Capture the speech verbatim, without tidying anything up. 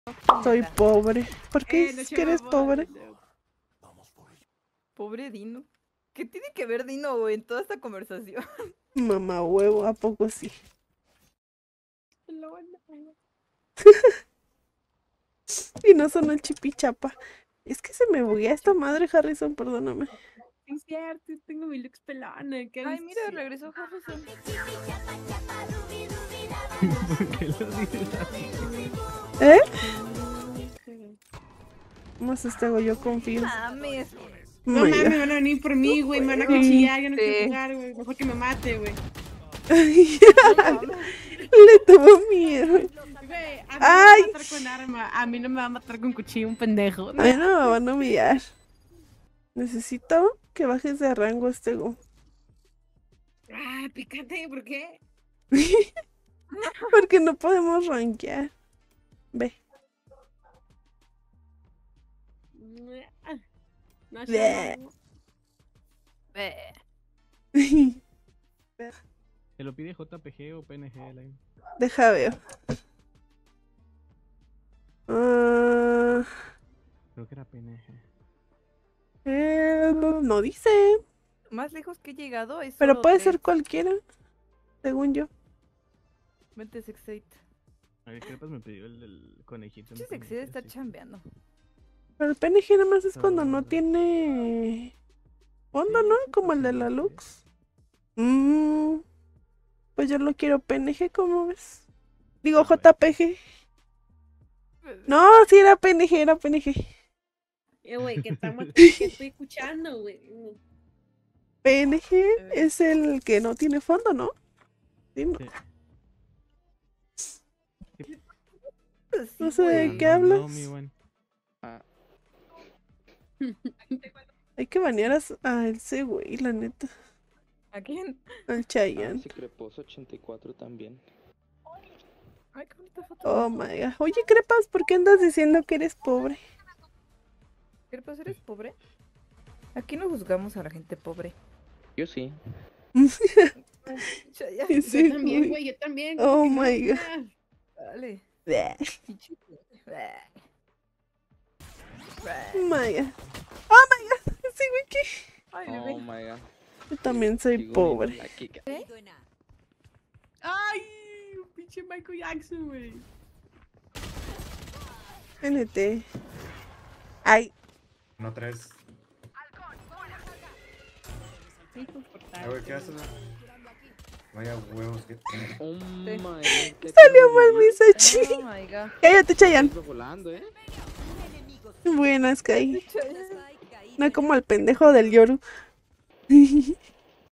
Soy pobre. ¿Por qué Eh, dices no que eres pobre? Pobre Dino. ¿Qué tiene que ver Dino, güey, en toda esta conversación? Mamá huevo, ¿a poco sí? Y no sonó el chipichapa. Es que se me buguea esta madre, Harrison, perdóname. Sí, es cierto, tengo mi looks pelona. ¿Qué Ay, viste? mira, regresó Harrison. ¿Por qué lo dices así? ¿Eh? Más este hago yo confío. Mames. No Maya. mames, me van a venir por mí, güey. Me van a cuchillar. Yo no quiero jugar, güey. Mejor que me mate, güey. Le tuvo miedo. Güey, a mí no me va Ay. a matar con arma. A mí no me va a matar con cuchillo, un pendejo. A mí no me van a humillar. Necesito que bajes de rango este go. Ah, picante, ¿por qué? Porque no podemos rankear. Ve. No, Bleh. no. ¿Se lo pide J P G o P N G? Line? Deja ver. Ah, Creo que era P N G. eh, no dice. Más lejos que he llegado es Pero solo puede tres. ser cualquiera. Según yo. Vente, Sexate. A ver, Crepas me pidió el del conejito. Che, en P N G, Sexate está así que- chambeando. Pero el P N G nada más es Ah, cuando no bueno. tiene fondo, Sí, ¿no? sí, Como el de la sí. Lux. Mm, pues yo lo quiero P N G, ¿cómo ves? Digo A ver. J P G. No, sí era P N G, era P N G. Eh, güey, que estamos, que estoy escuchando, güey. P N G es el que no tiene fondo, ¿no? Sí, no. Sí. Pues No sí, sé de güey. qué No, hablas. no, mi buen. Hay que banear a, s- a ese güey, la neta. ¿A quién? Al Ah, Chayanne. sí, Creposo ochenta y cuatro también. Ay, qué bonita foto. Oh my god. Oye, Crepas, ¿por qué andas diciendo que eres pobre? ¿Crepas, eres pobre? Aquí no juzgamos a la gente pobre. Yo sí. Chayanne. Sí, Yo también, güey. güey, yo también. Oh ¿cómo que my no? god. Ah, Dale. Bleh. Pinche- Bleh. Oh my god. Oh my god. Sí, güey, ¿qué? Ay, Oh bebé. my god. Yo también soy Sigo pobre. viendo la Kika. Ay, un pinche Michael Jackson, güey. N T. Ay. No tres. A ver, ¿qué haces? Vaya huevos que tiene. Oh my Sí. god. ¿qué Salió pedo, mal güey? mi Sachi. Oh my god. Cállate, Chayanne. Iba volando, ¿eh? Buenas, Kai. Chayanne. No como el pendejo del Yoru.